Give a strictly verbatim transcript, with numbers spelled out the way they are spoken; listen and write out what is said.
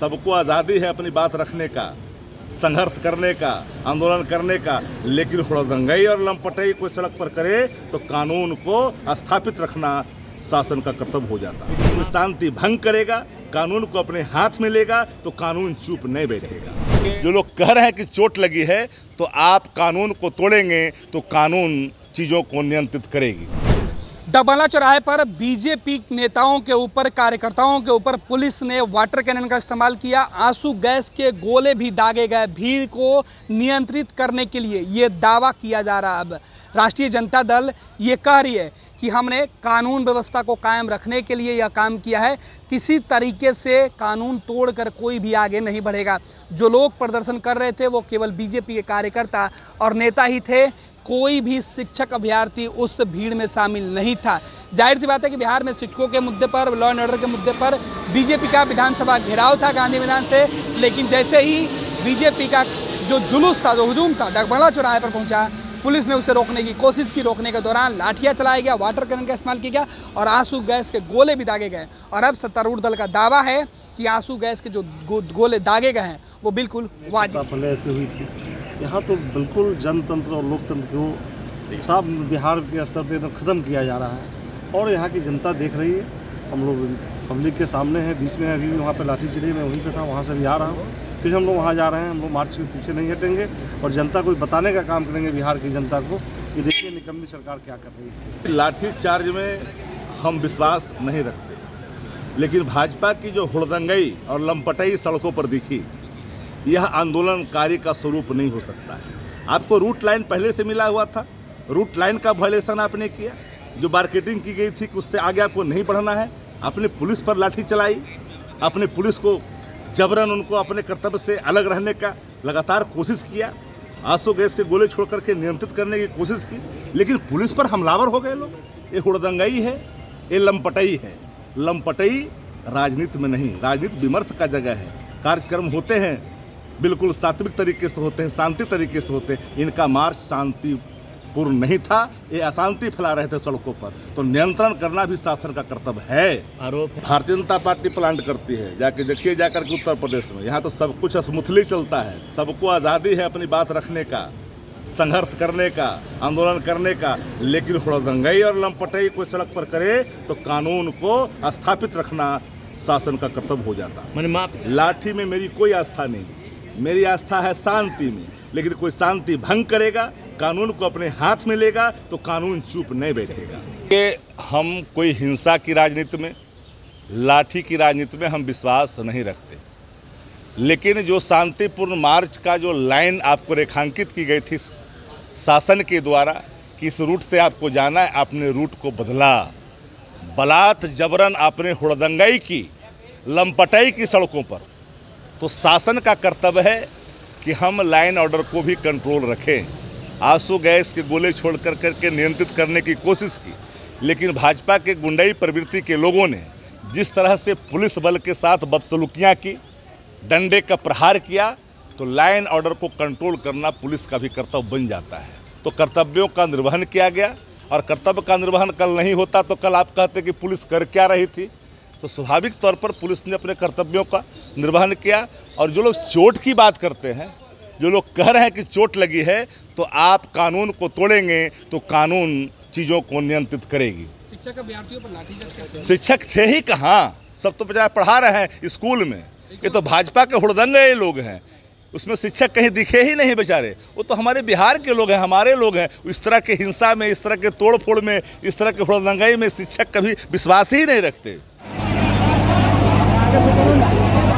सबको आज़ादी है अपनी बात रखने का, संघर्ष करने का, आंदोलन करने का, लेकिन हुड़दंगई और लंपटई कोई सड़क पर करे तो कानून को स्थापित रखना शासन का कर्तव्य हो जाता है। कोई शांति भंग करेगा, कानून को अपने हाथ में लेगा तो कानून चुप नहीं बैठेगा। जो लोग कह रहे हैं कि चोट लगी है तो आप कानून को तोड़ेंगे तो कानून चीज़ों को नियंत्रित करेगी। डबला चौराहे पर बीजेपी नेताओं के ऊपर, कार्यकर्ताओं के ऊपर पुलिस ने वाटर कैनन का इस्तेमाल किया, आंसू गैस के गोले भी दागे गए भीड़ को नियंत्रित करने के लिए। ये दावा किया जा रहा है। अब राष्ट्रीय जनता दल ये कह रही है कि हमने कानून व्यवस्था को कायम रखने के लिए यह काम किया है, किसी तरीके से कानून तोड़कर कोई भी आगे नहीं बढ़ेगा। जो लोग प्रदर्शन कर रहे थे वो केवल बीजेपी के कार्यकर्ता और नेता ही थे, कोई भी शिक्षक अभ्यर्थी उस भीड़ में शामिल नहीं था। जाहिर सी बात है कि बिहार में शिक्षकों के मुद्दे पर, लॉ एंड ऑर्डर के मुद्दे पर बीजेपी का विधानसभा घेराव था गांधी मैदान से, लेकिन जैसे ही बीजेपी का जो जुलूस था, जो हुजूम था, डबला चौराहे पर पहुंचा, पुलिस ने उसे रोकने की कोशिश की। रोकने के दौरान लाठियां चलाया गया, वाटर कैनन का इस्तेमाल किया गया और आंसू गैस के गोले भी दागे गए। और अब सत्तारूढ़ दल का दावा है कि आंसू गैस के जो गो, गोले दागे गए हैं वो बिल्कुल वाजिब। पहले ऐसे हुई थी, यहाँ तो बिल्कुल जनतंत्र और लोकतंत्र को साफ बिहार के स्तर पर ख़त्म किया जा रहा है और यहाँ की जनता देख रही है। हम लोग पब्लिक के सामने हैं, बीच में अभी वहाँ पे लाठी चली, मैं वहीं पे था, वहाँ से भी आ रहा हूँ, फिर हम लोग वहाँ जा रहे हैं। हम लोग मार्च के पीछे नहीं हटेंगे और जनता को बताने का काम करेंगे, बिहार की जनता को, कि देखिए निकम्मी सरकार क्या कर रही है। लाठी चार्ज में हम विश्वास नहीं रखते, लेकिन भाजपा की जो हुड़दंगई और लंपटई सड़कों पर दिखी, यह आंदोलनकारी का स्वरूप नहीं हो सकता है। आपको रूट लाइन पहले से मिला हुआ था, रूट लाइन का वायलेशन आपने किया, जो मार्केटिंग की गई थी उससे आगे आपको नहीं बढ़ना है। आपने पुलिस पर लाठी चलाई, अपने पुलिस को जबरन उनको अपने कर्तव्य से अलग रहने का लगातार कोशिश किया, आंसू गैस के गोले छोड़ करके नियंत्रित करने की कोशिश की, लेकिन पुलिस पर हमलावर हो गए लोग। ये हुड़दंगई है, ये लंपटई है। लंपटई राजनीति में नहीं, राजनीति विमर्श का जगह है। कार्यक्रम होते हैं बिल्कुल सात्विक तरीके से होते हैं, शांति तरीके से होते हैं। इनका मार्च शांतिपूर्ण नहीं था, ये अशांति फैला रहे थे सड़कों पर, तो नियंत्रण करना भी शासन का कर्तव्य है। आरोप भारतीय जनता पार्टी प्लांट करती है, जाके देखिए जाकर के उत्तर प्रदेश में, यहाँ तो सब कुछ स्मूथली चलता है। सबको आज़ादी है अपनी बात रखने का, संघर्ष करने का, आंदोलन करने का, लेकिन हुड़दंगई और लंपटई कोई सड़क पर करे तो कानून को स्थापित रखना शासन का कर्तव्य हो जाता है। लाठी में मेरी कोई आस्था नहीं, मेरी आस्था है शांति में, लेकिन कोई शांति भंग करेगा, कानून को अपने हाथ में लेगा तो कानून चुप नहीं बैठेगा। कि हम कोई हिंसा की राजनीति में, लाठी की राजनीति में हम विश्वास नहीं रखते, लेकिन जो शांतिपूर्ण मार्च का जो लाइन आपको रेखांकित की गई थी शासन के द्वारा कि इस रूट से आपको जाना है, आपने रूट को बदला, बलात् जबरन आपने हुड़दंगई की, लंपटई की सड़कों पर, तो शासन का कर्तव्य है कि हम लाइन ऑर्डर को भी कंट्रोल रखें। आंसू गैस के गोले छोड़ कर करके नियंत्रित करने की कोशिश की, लेकिन भाजपा के गुंडई प्रवृत्ति के लोगों ने जिस तरह से पुलिस बल के साथ बदसलूकियाँ की, डंडे का प्रहार किया, तो लाइन ऑर्डर को कंट्रोल करना पुलिस का भी कर्तव्य बन जाता है। तो कर्तव्यों का निर्वहन किया गया, और कर्तव्य का निर्वहन कल नहीं होता तो कल आप कहते कि पुलिस कर क्या रही थी। तो स्वाभाविक तौर पर पुलिस ने अपने कर्तव्यों का निर्वहन किया। और जो लोग चोट की बात करते हैं, जो लोग कह रहे हैं कि चोट लगी है तो आप कानून को तोड़ेंगे तो कानून चीज़ों को नियंत्रित करेगी। शिक्षक अभ्यर्थियों पर लाठीचार्ज कैसे? शिक्षक थे ही कहाँ, सब तो बजाय पढ़ा रहे हैं स्कूल में। ये तो भाजपा के हुड़दंगे लोग हैं, उसमें शिक्षक कहीं दिखे ही नहीं बेचारे। वो तो हमारे बिहार के लोग हैं, हमारे लोग हैं। इस तरह के हिंसा में, इस तरह के तोड़ फोड़ में, इस तरह के हुड़दंगई में शिक्षक कभी विश्वास ही नहीं रखते।